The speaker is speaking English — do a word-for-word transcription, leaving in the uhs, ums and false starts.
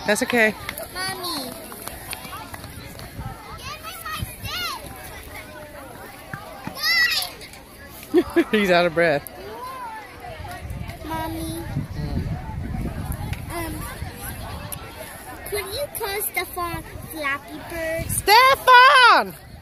That's okay. Mommy. He's out of breath. Mommy. Um, could you call Stefan Flappy Bird? Stefan!